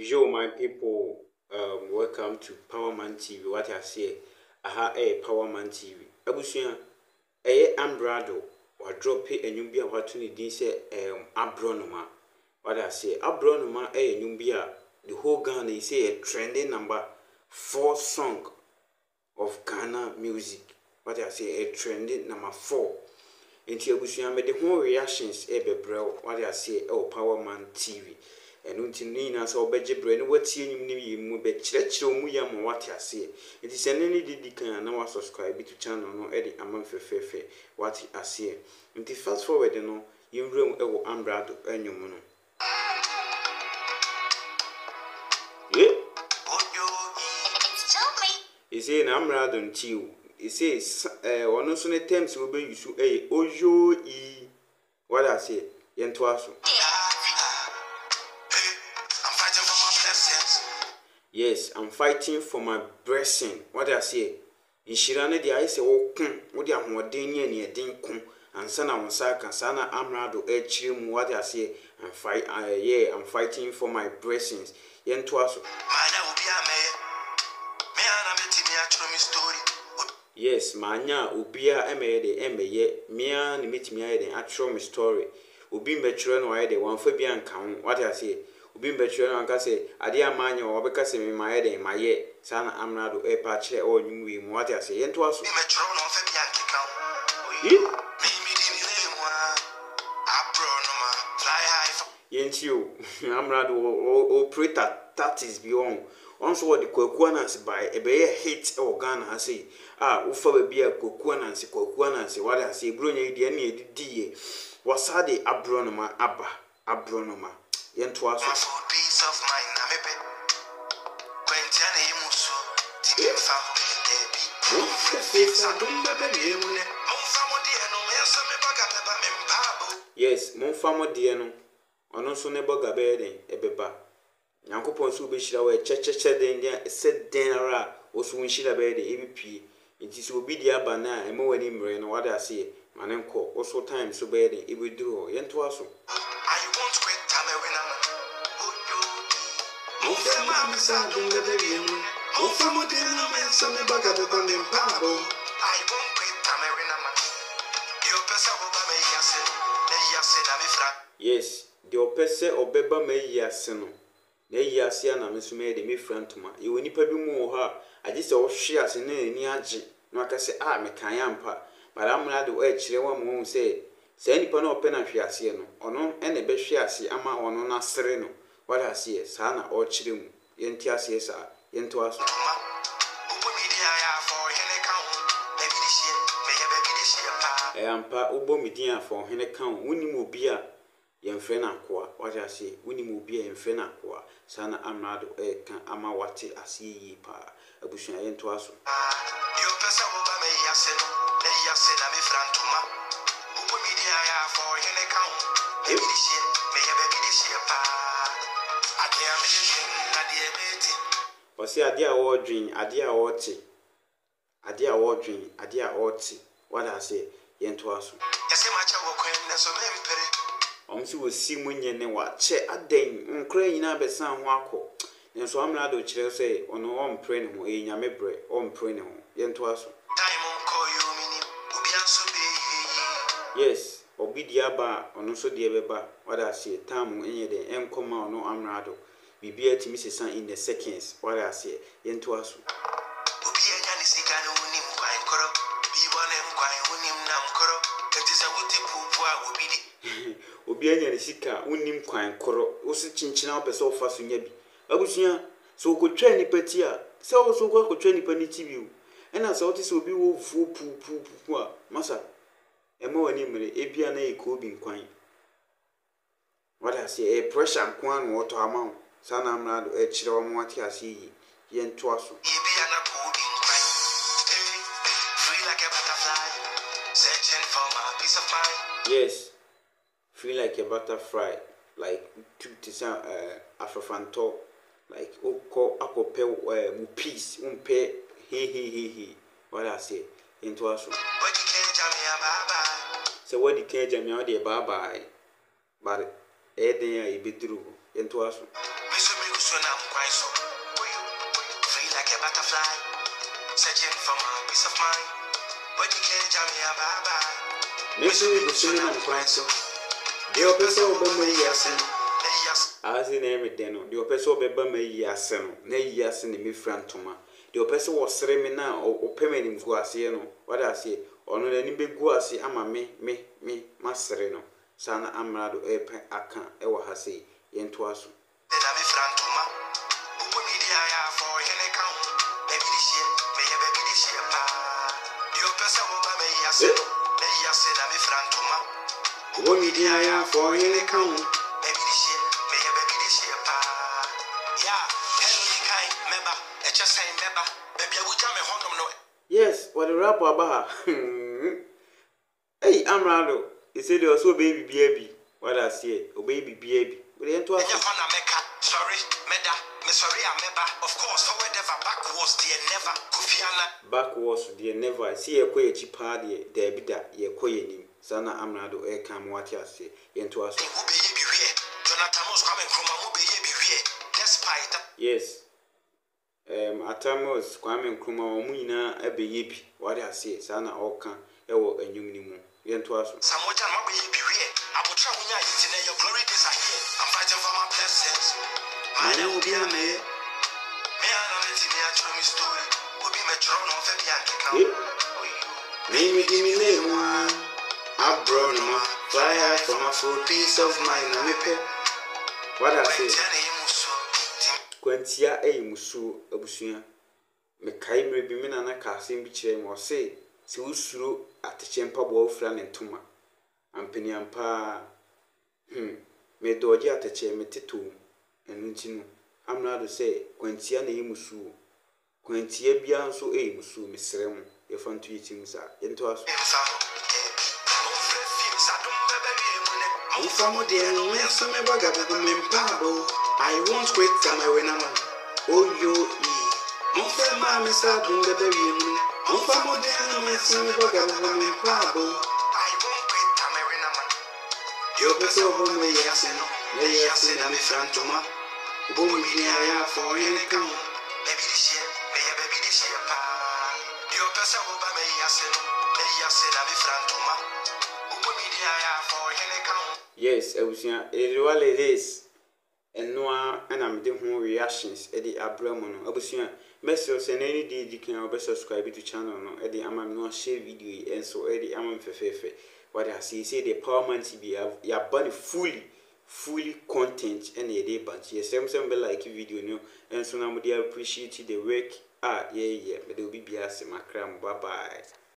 Yo, my people, welcome to Powerman TV. What I say, aha, Powerman TV. Abusuya, Amerado or drop it and you be about to need this Abronomaa. What I say, Abronomaa, Numbia, the whole Ghana is a trending number 4 song of Ghana music. What I say, a trending number 4. Into Abusuya made the whole reactions, bro. What I say, Powerman TV. And until Nina saw Bedge Brain, what's in you, but church or Muyam, what I say. It is an any can now subscribe to channel no edit among Fefe, what I say. Until fast forward, you know, you room Amerado and your mono. Yeah, you say an Amerado and you. It says, one of the attempts will be you to a Ojo E. What I say, Yentuaso. Yes, I'm fighting for my blessing. What I say? In Shirane, the ice open, what you are more denia near Dinkum, and Sana Mosaka, Sana Amerado, Chim, what I say, and fight, I'm fighting for my blessings. Yen twaso. Yes, Manya, Ubia, Emeye, Mia, meet me, the actual story. Ubi Metron, why they want Fabian count, what I say. Ubi Metron, and say, Adia Mania, or because in my head, my ye, Sana Amerado, patch, or you, what I say, and twas. Yent you, Amerado, or preta, that is beyond. Also, what the Coquanas by a bear hate or gun, I say, Ufa be a Coquanas, what I say, Brunia, the enemy, D. Was the Abronomaa, Abronomaa, Yentwas. Peace of mind, yes, Monfamo Diano, or no sooner bog bedding, a beba. Yankopon so be shira church then said dinner or soon shira bed the ABP. It is obedia bana and more in brain, what I say, Manenko, also time so bad it will do, Yentuaso. I won't quit yes, the opese or beba may yaseno. Nay, Yasia, and Miss Made me friend to my. You will nipper be more her. I just all shares in any aji. No, I say, me cayampa. But I'm not the way one won't say. Say any pan or pen of Yasiano, or no, any best shiasi, ama or no sereno. What I see, Sana or Chidim, Yentiasiesa, Yentuas. I am pa Ubo Media for Hennecan, winning will be a yen friend aqua, what I say, winning will be a friend aqua, Sana Amerado, can Amawati, I see ye pa, a bush and Yentuaso. Your person over me, Yasin, Yasin, I'm a friend to ma. Ubo Media for Hennecan, maybe this year, may have a this year pa. I can't mention, but see, a dear ordering, a dear orty, a dear ordering, a dear orty, what I say, Yentuaso. Yes, much of a queen, so Omsi will see Munyan and what che a dame, crying up a sound wako. And so Amerado chill say, on one praying who in Yamebre, on praying Yentuaso. Yes, Obidiaba, or no so dear beba, what I say, Tamu, any day, and come out no Amerado. Be beer to Mrs. Son in the seconds, what I say, Yentuaso. Obianya ni sika unim kwan koro osi chinchina opese ofaso nya bi abusuya so ko twa ni patia se wo so ko twa ni pani tibiu ena se wote se obi wo fu pu a masa ema wani mre ebia na e ko bi nkwan what I say e pressure nkwan no to ama sana Amerado e kire wo mwati ase yi ye nto aso ebia na ko bi nkwan free like a butterfly searching for my peace of mind. Yes, feel like a butterfly, like to Afrofanto, like oko akope peace, umpe he. What I say into us. So what the cage and me bye bye, but Eddie be true into us. Free like a butterfly, searching for my peace of mind. But you can't jam me a bye-bye. Miss me, but soon I'm crying so. The oppressor of my yasin. As in every den, the oppressor of a yasin, nay yasin in me frantoma. The oppressor was streaming now or permanent guasiano. What I say, or no any big guasi, ama me, masterino. Sana Amerado Abronomaa, ewa hasi, yentuasu. Yes, what a rap about. Hey, Amerado, you said you are so baby. What I say, oh baby. Sorry, Meda, sorry, Ameba. Of course, however, backwards, dear never. Kufiana. Backwards, dear never. I see a quay cheap party, there be that ye quaying. Sana Amerado come what I say, into us. Yes. Atamos, Kwame Nkrumah, Muna, a baby. What I say, Sana Oka, Ewo, and Unimu. Yento us. Samoja, my baby, I will try when I eat your glory days are here. I'm fighting for my blessings. My name will be a mayor. May I not let me a true story? Will be my throne of a Bianca. Name me, give me name one. Abronomaa, fly high for my full peace of mind. What I say? Quentia a musu, a busia. Mekai may be men and a casting between or say, so through at the chamber wolf and tuma. And penny and pa. Me doji at the chamber too. And Nintino, I'm not to say, Quentia a musu. Quentia bian so a musu, Miss Rem, if I'm tweeting, sir, into us. I won't quit time when I'm on. Oh, you eat. Don't feel my miss out in the baby. Don't fall more than a son of a government pabo. I won't quit time when I'm on. Your person over me, yes, and no. Yes, and I'm a frantoma. Boom, I for any account. Baby, this year, baby, this year, pa. Your person over me, yes, and no. Yes, and I'm a frantoma. Boom, I for any account. Yes, I was it is. And no, and I'm doing reactions at the Abronomaa. Obviously, message and any day you can subscribe to the channel. No, Eddie, I'm not share video, and so Eddie, I'm fefe. What I see, say the power man to be your body fully content and a day bunch. Yes, some like video, no, and so now I appreciate the work. Yeah, but there will be a macram. Bye bye.